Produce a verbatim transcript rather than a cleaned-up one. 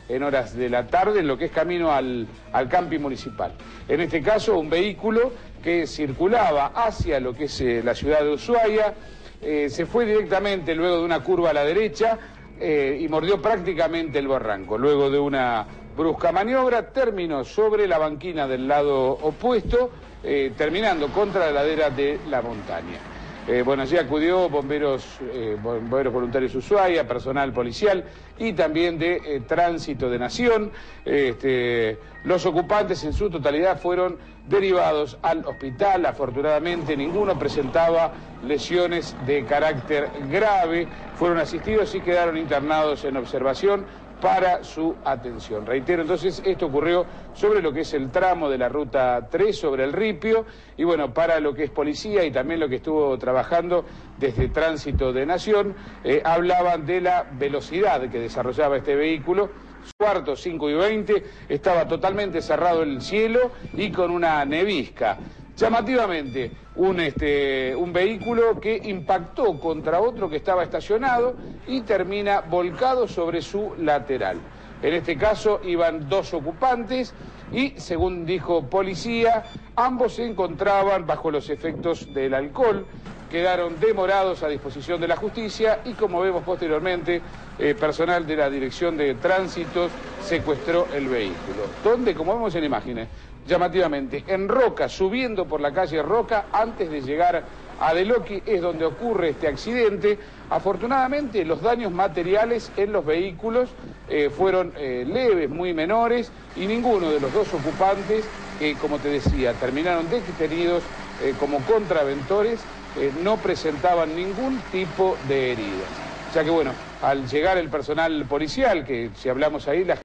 en horas de la tarde, en lo que es camino al, al camping municipal. En este caso, un vehículo que circulaba hacia lo que es eh, la ciudad de Ushuaia, eh, se fue directamente luego de una curva a la derecha eh, y mordió prácticamente el barranco. Luego de una brusca maniobra, terminó sobre la banquina del lado opuesto, eh, terminando contra la ladera de la montaña. Eh, bueno, allí acudió bomberos, eh, bomberos voluntarios Ushuaia, personal policial y también de eh, Tránsito de Nación. Este, los ocupantes en su totalidad fueron derivados al hospital. Afortunadamente ninguno presentaba lesiones de carácter grave. Fueron asistidos y quedaron internados en observación para su atención. Reitero, entonces, esto ocurrió sobre lo que es el tramo de la ruta tres, sobre el Ripio, y bueno, para lo que es policía y también lo que estuvo trabajando desde Tránsito de Nación, eh, hablaban de la velocidad que desarrollaba este vehículo. Cuarto, cinco y veinte, estaba totalmente cerrado el cielo y con una nevisca. Llamativamente, un, este, un vehículo que impactó contra otro que estaba estacionado y termina volcado sobre su lateral. En este caso iban dos ocupantes y, según dijo policía, ambos se encontraban bajo los efectos del alcohol. Quedaron demorados a disposición de la justicia y, como vemos posteriormente, eh, personal de la Dirección de Tránsitos secuestró el vehículo. Donde, como vemos en imágenes, llamativamente, en Roca, subiendo por la calle Roca, antes de llegar a Deloqui, es donde ocurre este accidente. Afortunadamente, los daños materiales en los vehículos eh, fueron eh, leves, muy menores, y ninguno de los dos ocupantes, que, como te decía, terminaron detenidos eh, como contraventores, eh, no presentaban ningún tipo de heridas. Ya que, bueno, al llegar el personal policial, que si hablamos ahí, la